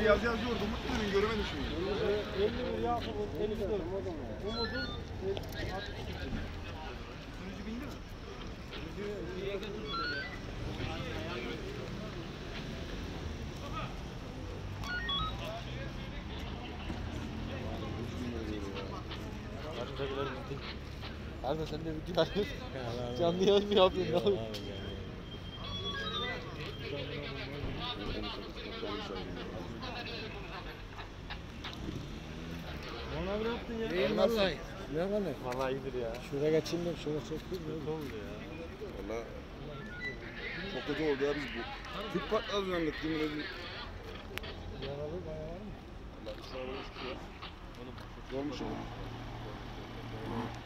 yazı yazıyordu. Umutluydun göremedim şimdi. 50 Yakup'un 54. Umut'un 60. Sürücü bindi mi? Niye götürdüler ya? Arda sen de video yapıyorsun. Canlı yayın mı yapıyorsun abi? Ona ne yaptın ya? İyi vallahi. Ne var ne? Vallahi iyidir ya. Şuraya geçeyim de şuraya çekeyim. Ne oldu ya? Valla çok kötü oldu ya biz bu. Tüp patladı zannettik yemin ederim. Yaralı bayağı var mı? Valla şu an olmuş ki ya. Olmuş olur.